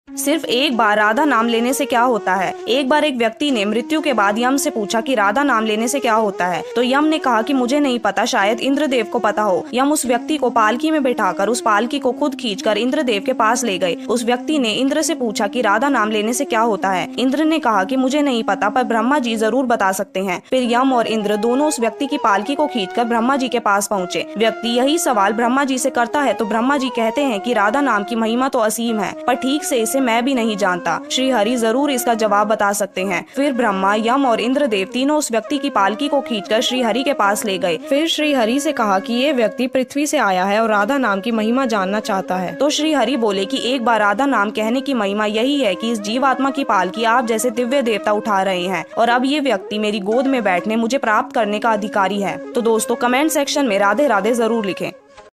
सिर्फ एक बार राधा नाम लेने से क्या होता है। एक बार एक व्यक्ति ने मृत्यु के बाद यम से पूछा कि राधा नाम लेने से क्या होता है, तो यम ने कहा कि मुझे नहीं पता, शायद इंद्रदेव को पता हो। यम उस व्यक्ति को पालकी में बैठाकर उस पालकी को खुद खींचकर इंद्रदेव के पास ले गए। उस व्यक्ति ने इंद्र से पूछा कि राधा नाम लेने से क्या होता है। इंद्र ने कहा कि मुझे नहीं पता, पर ब्रह्मा जी जरूर बता सकते हैं। फिर यम और इंद्र दोनों उस व्यक्ति की पालकी को खींचकर ब्रह्मा जी के पास पहुंचे। व्यक्ति यही सवाल ब्रह्मा जी से करता है तो ब्रह्मा जी कहते हैं कि राधा नाम की महिमा तो असीम है, पर ठीक से इसे मैं भी नहीं जानता। श्री हरि जरूर इसका जवाब बता सकते हैं। फिर ब्रह्मा, यम और इंद्रदेव तीनों उस व्यक्ति की पालकी को खींचकर श्री हरि के पास ले गए। फिर श्री हरि से कहा कि ये व्यक्ति पृथ्वी से आया है और राधा नाम की महिमा जानना चाहता है। तो श्री हरि बोले कि एक बार राधा नाम कहने की महिमा यही है कि इस जीवात्मा की पालकी आप जैसे दिव्य देवता उठा रहे हैं, और अब ये व्यक्ति मेरी गोद में बैठने, मुझे प्राप्त करने का अधिकारी है। तो दोस्तों, कमेंट सेक्शन में राधे राधे जरूर लिखें।